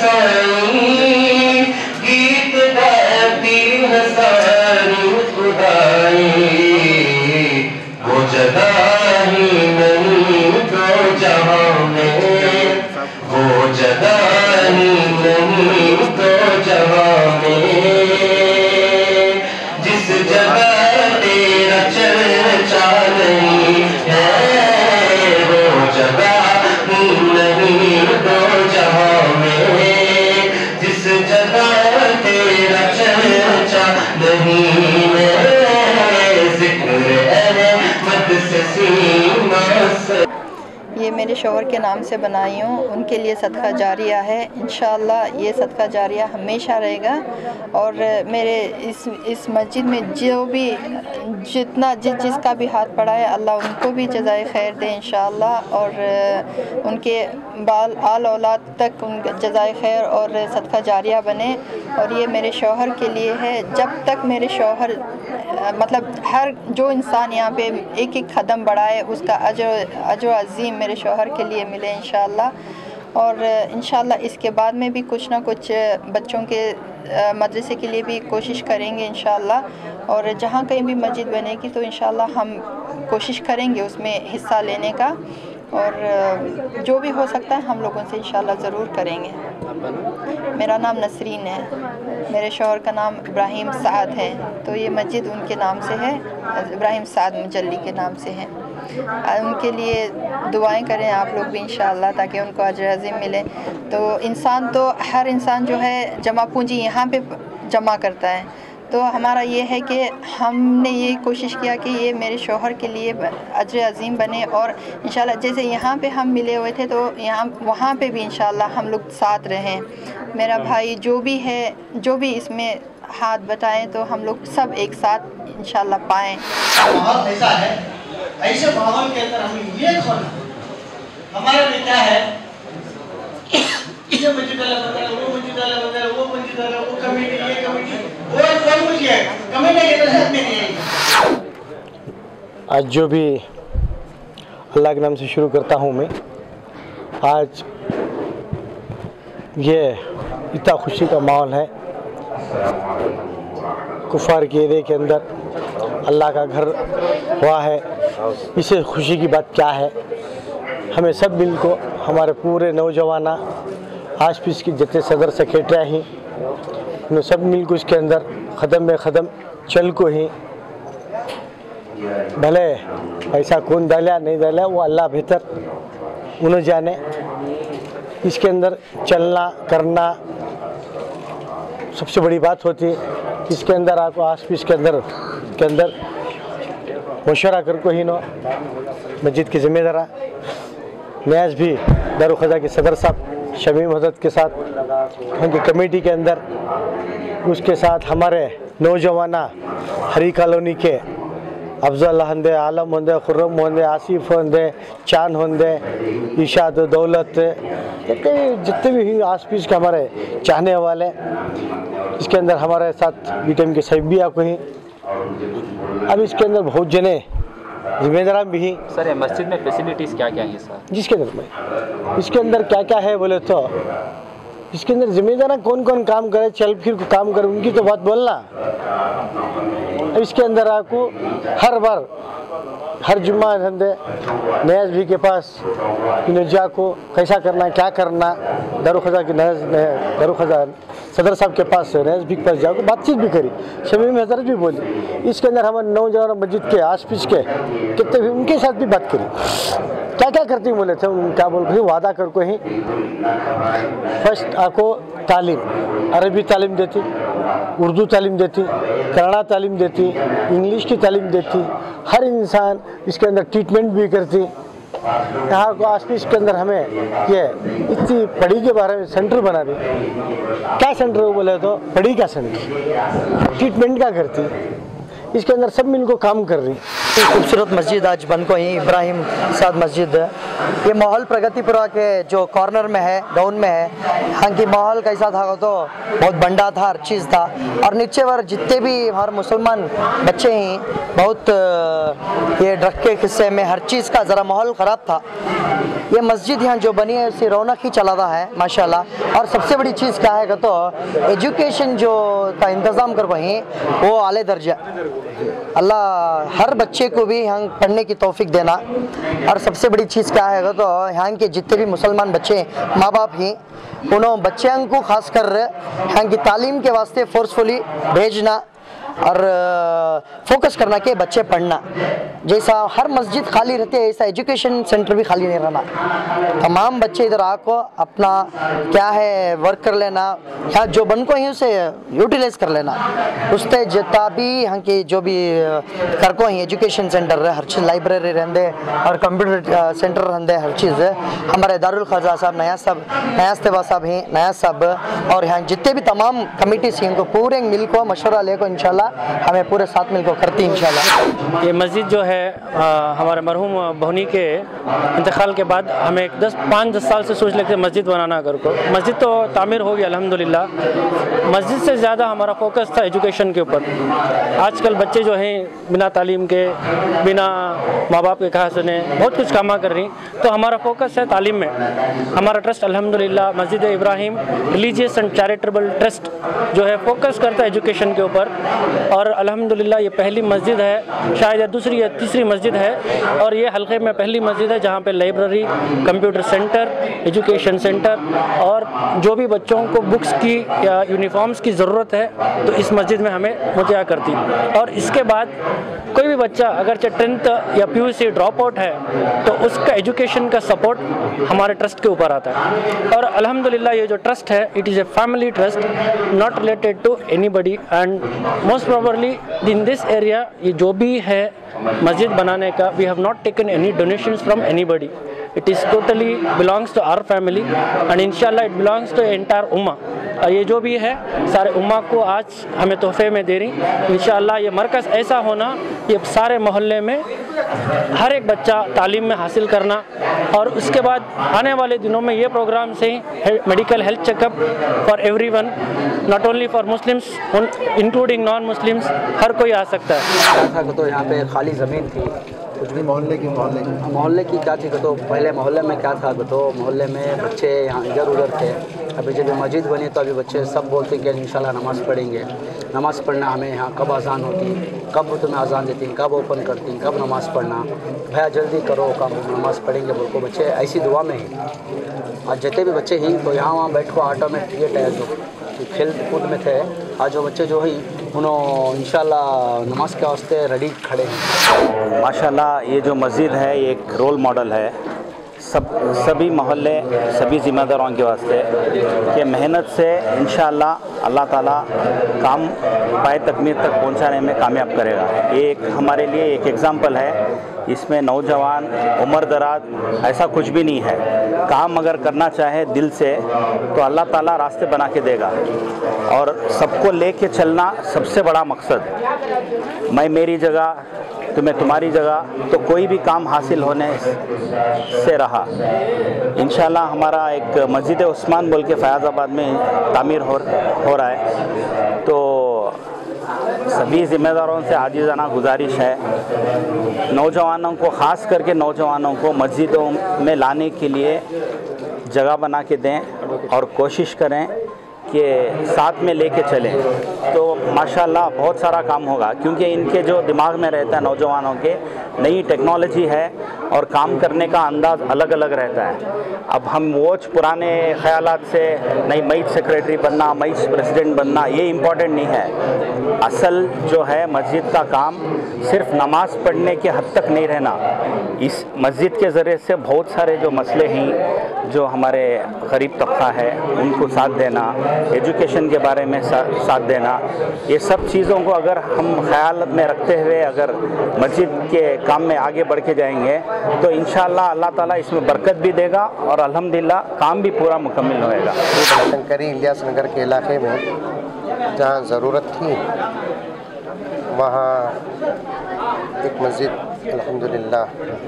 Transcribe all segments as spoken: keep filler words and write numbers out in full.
साईं, गीत गाती है सारी खुदाई, वो जगह ही नहीं दो जहां में, वो जगह ही नहीं दो जहां में, जिस जगह तेरा चर्चा नहीं है, वो जगह ही नहीं दो जहां में, जिस जगह तेरा चर्चा नहीं है, जिक्र अहमद से सीना से। ये मेरे शौहर के नाम से बनाई हूँ, उनके लिए सदका जारिया है। इंशाअल्लाह ये सदका जारिया हमेशा रहेगा। और मेरे इस इस मस्जिद में जो भी जितना जिस जिसका भी हाथ पड़ा है, अल्लाह उनको भी जज़ाए खैर दे इंशाअल्लाह, और उनके बाल आल औलाद तक उनका जज़ाए खैर और सदका जारिया बने। और ये मेरे शौहर के लिए है, जब तक मेरे शौहर मतलब हर जो इंसान यहाँ पे एक एक कदम बढ़ाए उसका अजर अजर अज़ीम मेरे शौहर के लिए मिले इंशाअल्लाह। और इंशाअल्लाह इसके बाद में भी कुछ ना कुछ बच्चों के मदरसे के लिए भी कोशिश करेंगे इंशाअल्लाह। और जहाँ कहीं भी मस्जिद बनेगी तो इंशाअल्लाह हम कोशिश करेंगे उसमें हिस्सा लेने का, और जो भी हो सकता है हम लोगों से इंशाअल्लाह ज़रूर करेंगे। मेरा नाम नसरीन है, मेरे शौहर का नाम इब्राहिम साद है, तो ये मस्जिद उनके नाम से है, इब्राहिम साद मुजल्ली के नाम से है। उनके लिए दुआएं करें आप लोग भी इंशाअल्लाह, ताकि उनको अजर अज़ीम मिले। तो इंसान तो हर इंसान जो है जमा पूंजी यहाँ पे जमा करता है, तो हमारा ये है कि हमने ये कोशिश किया कि ये मेरे शौहर के लिए अजर अज़ीम बने। और इंशाल्लाह जैसे यहाँ पे हम मिले हुए थे, तो यहाँ वहाँ पे भी इंशाल्लाह हम लोग साथ रहें। मेरा भाई जो भी है, जो भी इसमें हाथ बटाएं, तो हम लोग सब एक साथ इंशाल्लाह पाएँ। माहौल ऐसा है, ऐसे माहौल के अंदर हमें ये खोना हमारे लिए क्या है, ये मस्जिद वाला बंदा, वो मस्जिद वाला बंदा, वो मस्जिद वाला, वो कमेटी, ये कमेटी, वो सब कुछ है कमेटी के तहत में नहीं है। आज जो भी अल्लाह के नाम से शुरू करता हूँ मैं, आज ये इतना खुशी का माहौल है। कुफार के एरिया के अंदर अल्लाह का घर हुआ है, इससे खुशी की बात क्या है। हमें सब मिल को, हमारे पूरे नौजवान आस पीस की जितने सदर सेक्रेटरी हैं, उन्हें सब मिल को इसके अंदर ख़दम में ख़दम चल को ही, भले पैसा कौन डाला नहीं डाला वो अल्लाह बेहतर उन्हें जाने, इसके अंदर चलना करना सबसे बड़ी बात होती है। इसके अंदर आपको आस पीस के अंदर के अंदर मशवरा कर को ही नो मस्जिद की जिम्मेदारा न्याज भी दारुल ख़ज़ा के सदर साहब शमीम हज़रत के साथ उनकी कमेटी के अंदर, उसके साथ हमारे नौजवान हरी कॉलोनी के अफजल होंदे, आलम होंदे, खुर्रम होंदे, आसिफ होंदे, चांद होंदे, इशाद, दौलत, जितने भी जितने भी आस पीस के हमारे चाहने वाले, इसके अंदर हमारे साथ बी टी एम के साहिबिया को ही, अब इसके अंदर बहुत जने जिम्मेदार भी हैं। सर ये मस्जिद में फैसिलिटीज़ क्या क्या हैं सर? जिसके अंदर में इसके अंदर क्या क्या है बोले तो, इसके अंदर जिम्मेदार कौन कौन काम करे, चल फिर काम करे, उनकी तो बात बोलना। अब इसके अंदर आपको हर बार हर जुम्मा धंधे नयाज भी के पास जा को कैसा करना, क्या करना, दारुल ख़ज़ा के दारुल ख़ज़ा सदर साहब के पास नयाज भी के पास जाओ, बातचीत भी करी, शमीम हज़रत भी बोली। इसके अंदर हमारे नौजवान मस्जिद के आस पीस के कितने भी उनके साथ भी बात करी, क्या क्या करती बोले थे, क्या बोल रही वादा कर को ही फर्स्ट आपको तालीम, अरबी तालीम देती, उर्दू तालीम देती, कन्नड़ा तालीम देती, इंग्लिश की तालीम देती, हर इंसान इसके अंदर ट्रीटमेंट भी करती। यहाँ को आस पास के अंदर हमें ये इतनी पढ़ी के बारे में सेंटर बना दी। क्या सेंटर हो बोले तो पढ़ी का सेंटर, ट्रीटमेंट का करती, इसके अंदर सब मिल को काम कर रही। खूबसूरत मस्जिद आज बन को ही इब्राहिम साद मस्जिद। ये माहौल प्रगतिपुरा के जो कॉर्नर में है, डाउन में है। यहाँ की माहौल कैसा था तो बहुत बंडा था, हर चीज़ था। और नीचे वर जितने भी हर मुसलमान बच्चे हैं, बहुत ये ड्रग के हिस्से में हर चीज़ का ज़रा माहौल ख़राब था। ये मस्जिद यहाँ जो बनी है उससे रौनक ही चला रहा है माशाल्लाह। और सबसे बड़ी चीज़ क्या है तो एजुकेशन जो का इंतज़ाम कर वहीं वो आले दर्जा। अल्लाह हर बच्चे को भी यहाँ पढ़ने की तौफीक देना। और सबसे बड़ी चीज़ क्या है तो यहाँ के जितने भी मुसलमान बच्चे माँ बाप हैं उन्होंने बच्चों को खासकर यहाँ की तालीम के वास्ते फोर्सफुली भेजना और फोकस करना कि बच्चे पढ़ना। जैसा हर मस्जिद खाली रहती है ऐसा एजुकेशन सेंटर भी खाली नहीं रहना। तमाम बच्चे इधर आको अपना क्या है वर्क कर लेना, यहाँ जो बन को ही उसे यूटिलाइज कर लेना। उससे जितना भी यहाँ की जो भी कर को ही एजुकेशन सेंटर है, हर चीज़ लाइब्रेरी रहते और कंप्यूटर सेंटर रहते, हर चीज़ हमारे दारुल ख़ज़ा साहब, नया साहब, नया तबा साहब हैं, नया साहब और यहाँ जितने भी तमाम कमेटीज हैं इनको पूरे मिल को मशवरा ले को इंशाल्लाह हमें पूरे साथ मिल को करती इंशाल्लाह। ये मस्जिद जो है आ, हमारे मरहूम बहनी के इंतकाल के बाद हमें एक दस पाँच दस साल से सोच लेते मस्जिद बनाना घर को। मस्जिद तो तामीर हो गई अल्हम्दुलिल्लाह। मस्जिद से ज़्यादा हमारा फोकस था एजुकेशन के ऊपर। आजकल बच्चे जो हैं बिना तालीम के, बिना माँ बाप के कहा सुने बहुत कुछ कामा कर रही, तो हमारा फोकस है तालीम में। हमारा ट्रस्ट अल्हम्दुलिल्लाह मस्जिद Ibrahim religious and charitable trust जो है फोकस करता है एजुकेशन के ऊपर। और अल्हम्दुलिल्लाह ये पहली मस्जिद है, शायद या दूसरी या तीसरी मस्जिद है, और ये हल्के में पहली मस्जिद है जहाँ पे library, computer centre, education centre और जो भी बच्चों को बुक्स की या यूनिफॉर्म्स की ज़रूरत है तो इस मस्जिद में हमें मुहैया करती। और इसके बाद कोई भी बच्चा अगर चाहे टेंथ या P U C drop out है तो उसका एजुकेशन का सपोर्ट हमारे ट्रस्ट के ऊपर आता है। और अल्हम्दुलिल्लाह ये जो ट्रस्ट है it is a family trust, not related to anybody and most probably in this area ये जो भी है मस्जिद बनाने का we have not taken any donations from anybody. It is totally belongs to our family and इंशाल्लाह it belongs to entire उम्मा। ये जो भी है सारे उम्मा को आज हमें तोहफे में दे रही। इंशाल्लाह ये मरकज़ ऐसा होना ये सारे मोहल्ले में हर एक बच्चा तालीम में हासिल करना। और उसके बाद आने वाले दिनों में ये प्रोग्राम से medical health checkup for everyone, not only for Muslims including non Muslims, हर कोई आ सकता है। तो यहाँ पे खाली ज़मीन थी कुछ भी मोहल्ले की मोहल्ले की मोहल्ले की क्या थी तो पहले मोहल्ले में क्या था तो मोहल्ले में बच्चे यहाँ इधर उधर थे। अभी जब मस्जिद बनी तो अभी बच्चे सब बोलते कि इंशाल्लाह नमाज़ पढ़ेंगे, नमाज़ पढ़ना हमें यहाँ कब अजान होती, कब तुम्हें अजान देती, कब ओपन करती, कब नमाज़ पढ़ना, भैया जल्दी करो कब नमाज़ पढ़ेंगे बोल को बच्चे ऐसी दुआ में ही। आज जितने भी बच्चे ही तो यहाँ वहाँ बैठ को ऑटो में टिकट है जो खेल कूद में थे, आज जो बच्चे जो ही उन्होंने इंशाल्लाह नमाज के वास्ते रेडी खड़े हैं। माशाल्लाह ये जो मस्जिद है ये एक रोल मॉडल है सब सभी मोहल्ले सभी ज़िम्मेदारों के वास्ते कि मेहनत से इंशाल्लाह अल्लाह ताला काम पाए तकमील तक पहुंचाने में कामयाब करेगा। ये एक हमारे लिए एक एग्ज़ाम्पल है। इसमें नौजवान उम्र दराज ऐसा कुछ भी नहीं है। काम अगर करना चाहे दिल से तो अल्लाह ताला रास्ते बना के देगा और सबको लेके चलना सबसे बड़ा मकसद। मैं मेरी जगह तो मैं तुम्हारी जगह तो कोई भी काम हासिल होने से रहा। इंशाल्लाह हमारा एक मस्जिद उस्मान बोल के फैज़ाबाद में तामीर हो हो रहा है। तो सभी ज़िम्मेदारों से आजिज़ाना गुजारिश है नौजवानों को, ख़ास करके नौजवानों को मस्जिदों में लाने के लिए जगह बना के दें और कोशिश करें कि साथ में लेके चलें तो माशाल्लाह बहुत सारा काम होगा। क्योंकि इनके जो दिमाग में रहता है नौजवानों के नई टेक्नोलॉजी है और काम करने का अंदाज़ अलग अलग रहता है। अब हम वो पुराने ख़यालात से नहीं मैं सेक्रेटरी बनना, मैं प्रेसिडेंट बनना ये इम्पोर्टेंट नहीं है। असल जो है मस्जिद का काम सिर्फ नमाज़ पढ़ने के हद तक नहीं रहना। इस मस्जिद के ज़रिए से बहुत सारे जो मसले हैं जो हमारे गरीब तबका है उनको साथ देना, एजुकेशन के बारे में सा, साथ देना, ये सब चीज़ों को अगर हम ख्याल में रखते हुए अगर मस्जिद के काम में आगे बढ़ के जाएंगे तो इंशाअल्लाह अल्लाह ताला इसमें बरकत भी देगा और अल्हम्दुलिल्लाह काम भी पूरा मुकम्मल होएगा। शंकरी इलियास नगर के इलाके में जहाँ ज़रूरत थी वहाँ एक मस्जिद अल्हम्दुलिल्लाह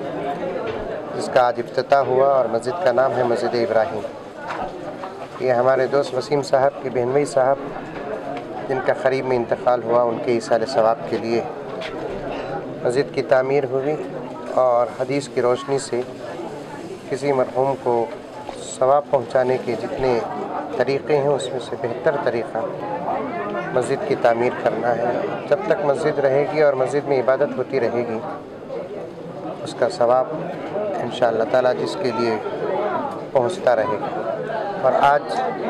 जिसका आज इफ्तिताह हुआ और मस्जिद का नाम है मस्जिद इब्राहिम। ये हमारे दोस्त वसीम साहब के बहनोई साहब जिनका करीब में इंतकाल हुआ, उनके इसाले सवाब के लिए मस्जिद की तामीर हुई और हदीस की रोशनी से किसी मरहूम को सवाब पहुंचाने के जितने तरीक़े हैं उसमें से बेहतर तरीक़ा मस्जिद की तामीर करना है। जब तक मस्जिद रहेगी और मस्जिद में इबादत होती रहेगी उसका सवाब इंशाअल्लाह ताला जिसके लिए पहुंचता रहेगा। और आज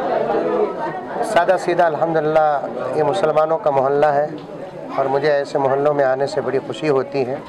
सादा सीधा अल्हम्दुलिल्लाह ये मुसलमानों का मोहल्ला है और मुझे ऐसे मोहल्लों में आने से बड़ी खुशी होती है।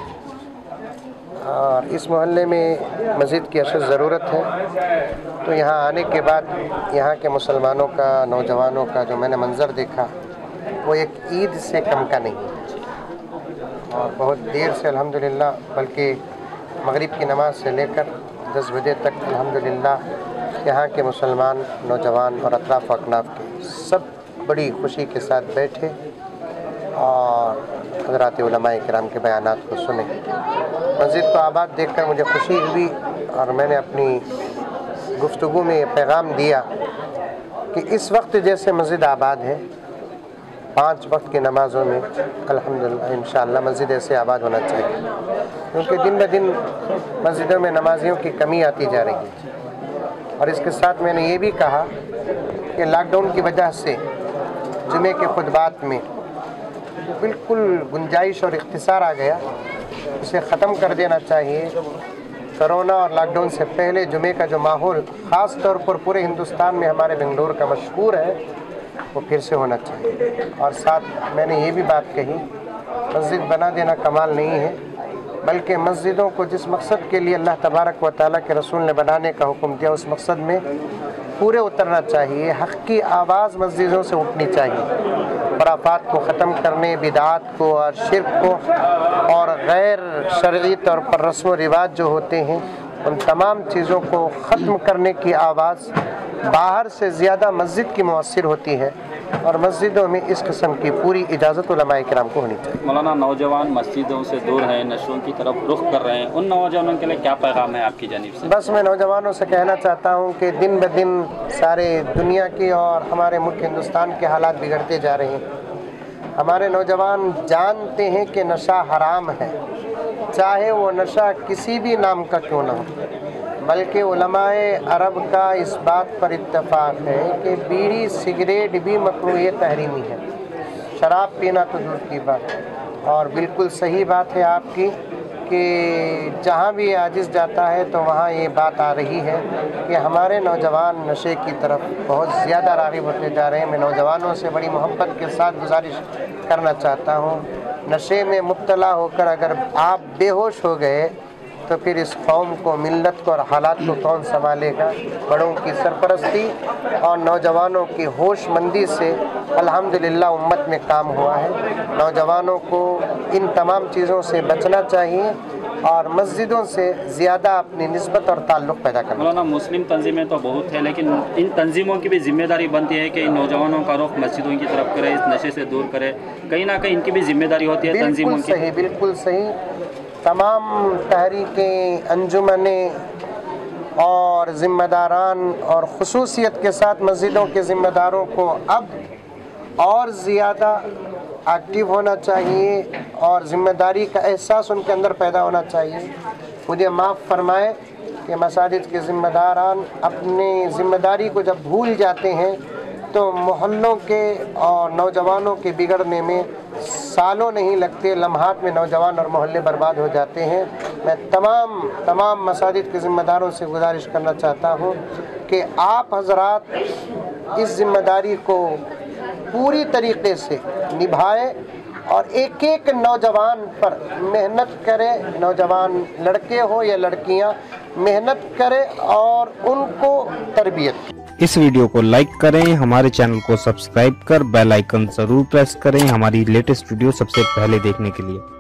और इस मोहल्ले में मस्जिद की अशद ज़रूरत है। तो यहाँ आने के बाद यहाँ के मुसलमानों का, नौजवानों का जो मैंने मंज़र देखा वो एक ईद से कम का नहीं है। और बहुत देर से अल्हम्दुलिल्लाह, बल्कि मगरिब की नमाज़ से लेकर दस बजे तक अल्हम्दुलिल्लाह यहाँ के मुसलमान, नौजवान और अतराफ़ अकनाफ़ के सब बड़ी खुशी के साथ बैठे और हज़रात उलमाए किराम के बयानात को सुने। मस्जिद को आबाद देखकर मुझे खुशी हुई और मैंने अपनी गुफ्तगू में ये पैगाम दिया कि इस वक्त जैसे मस्जिद आबाद है, पाँच वक्त की नमाज़ों में अल्हम्दुलिल्लाह इंशाअल्लाह मस्जिद ऐसे आबाद होना चाहिए, क्योंकि दिन ब दिन मस्जिदों में नमाजियों की कमी आती जा रही है। और इसके साथ मैंने ये भी कहा कि लॉकडाउन की वजह से जुमे के खुतबात में बिल्कुल गुंजाइश और इख्तिसार आ गया, उसे ख़त्म कर देना चाहिए। कोरोना और लॉकडाउन से पहले जुमे का जो माहौल ख़ास तौर पर पूरे हिंदुस्तान में हमारे बेंगलुरु का मशहूर है वो फिर से होना चाहिए। और साथ मैंने ये भी बात कही, मस्जिद बना देना कमाल नहीं है, बल्कि मस्जिदों को जिस मकसद के लिए अल्लाह तबारक व तआला के रसूल ने बनाने का हुक्म दिया उस मकसद में पूरे उतरना चाहिए। हक़ की आवाज़ मस्जिदों से उठनी चाहिए। खुराफात को ख़त्म करने, बिदात को और शिर्क को और गैर शरई तौर पर रस्म व रिवाज जो होते हैं उन तमाम चीज़ों को ख़त्म करने की आवाज़ बाहर से ज़्यादा मस्जिद की मुअस्सिर होती है और मस्जिदों में इस किस्म की पूरी इजाज़त उलमाए किराम को होनी चाहिए। मौलाना, नौजवान मस्जिदों से दूर हैं, नशों की तरफ रुख कर रहे हैं, उन नौजवानों के लिए क्या पैगाम है आपकी जानिब से? बस मैं नौजवानों से कहना चाहता हूँ कि दिन ब दिन सारे दुनिया की और हमारे मुल्क हिंदुस्तान के हालात बिगड़ते जा रहे हैं। हमारे नौजवान जानते हैं कि नशा हराम है, चाहे वो नशा किसी भी नाम का क्यों ना हो। बल्कि उलमाए अरब का इस बात पर इत्तफाक है कि बीड़ी सिगरेट भी मकरूह तहरीमी है, शराब पीना तो दूर की बात है। और बिल्कुल सही बात है आपकी कि जहाँ भी आजिज़ जाता है तो वहाँ ये बात आ रही है कि हमारे नौजवान नशे की तरफ बहुत ज़्यादा राग़िब होते जा रहे हैं। मैं नौजवानों से बड़ी मोहब्बत के साथ गुजारिश करना चाहता हूँ, नशे में मुब्तला होकर अगर आप बेहोश हो गए तो फिर इस कौम को, मिल्लत को और हालात को कौन संभालेगा। बड़ों की सरपरस्ती और नौजवानों की होशमंदी से अल्हम्दुलिल्लाह उम्मत में काम हुआ है। नौजवानों को इन तमाम चीज़ों से बचना चाहिए और मस्जिदों से ज़्यादा अपनी निस्बत और ताल्लुक़ पैदा करना। मौलाना, मुस्लिम तंजीमें तो बहुत है, लेकिन इन तंजीमों की भी जिम्मेदारी बनती है कि इन नौजवानों का रुख मस्जिदों की तरफ करे, इस नशे से दूर करे। कहीं ना कहीं इनकी भी जिम्मेदारी होती है तंजीमों की। सही, बिल्कुल सही। तमाम तहरीकें, अंजुमनें और ज़िम्मेदारान और ख़ुसूसियत के साथ मस्जिदों के ज़िम्मेदारों को अब और ज़्यादा एक्टिव होना चाहिए और ज़िम्मेदारी का एहसास उनके अंदर पैदा होना चाहिए। मुझे माफ़ फरमाएं कि मसाजिद के ज़िम्मेदारान अपनी ज़िम्मेदारी को जब भूल जाते हैं तो मोहल्लों के और नौजवानों के बिगड़ने में सालों नहीं लगते, लम्हात में नौजवान और मोहल्ले बर्बाद हो जाते हैं। मैं तमाम तमाम मसाजिद के ज़िम्मेदारों से गुजारिश करना चाहता हूँ कि आप हजरात इस ज़िम्मेदारी को पूरी तरीक़े से निभाएं और एक एक नौजवान पर मेहनत करें। नौजवान लड़के हो या लड़कियाँ मेहनत करें और उनको तरबियत। इस वीडियो को लाइक करें, हमारे चैनल को सब्सक्राइब कर बेल आइकन जरूर प्रेस करें हमारी लेटेस्ट वीडियो सबसे पहले देखने के लिए।